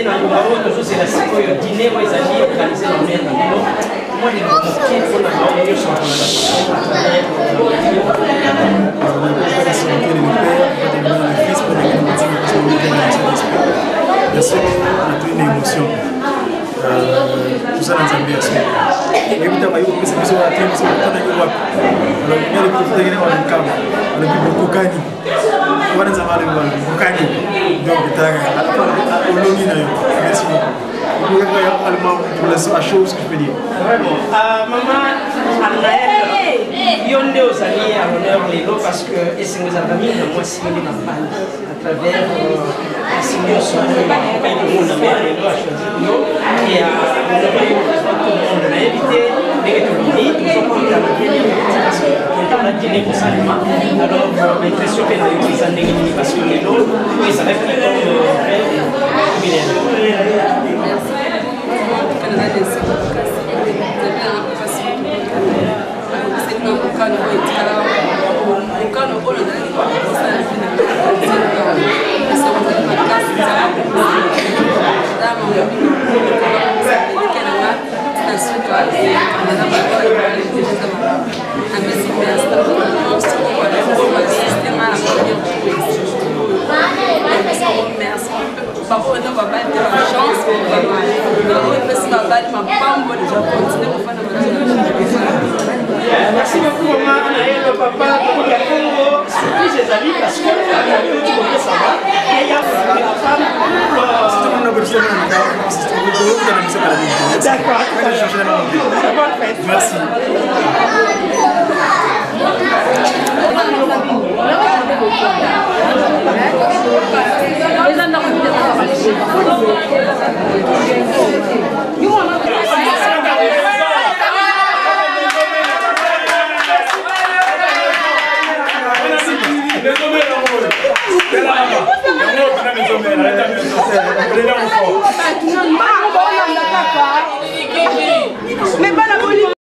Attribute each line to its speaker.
Speaker 1: dans le Maroc, toujours c'est la cycle dîner où ils allaient organiser leur mère. Moi, les moquets, on a réuni sur la
Speaker 2: une émotion. Tout ça dans un bien sûr. Évidemment, il faut que ça soit un thème, c'est un thème de l'Europe. Alors, il y a des profils qui ont un câble, on a vu beaucoup de gagner. On va dans un mal de beaucoup gagner. Donc, on a merci beaucoup. Vous pouvez voir allemand pour la chose que je peux dire.
Speaker 1: Maman, Anaël, Yonde aux amis à l'honneur les lots parce que c'est nos amis, moi, si on est dans le à travers si nous sommes pas le monde, mais les lots à choisir nous. Et tout le monde l'a invité, les réunions, nous sommes en train de venir parce qu'on a dîné pour ça. Alors, l'impression que nous avons des années parce que les lots, oui, ça va être merci beaucoup maman Anaël, papa, pour la Congo, surtout ses amis parce que tout le monde ça va. Et il y a la femme d'accord, merci. You want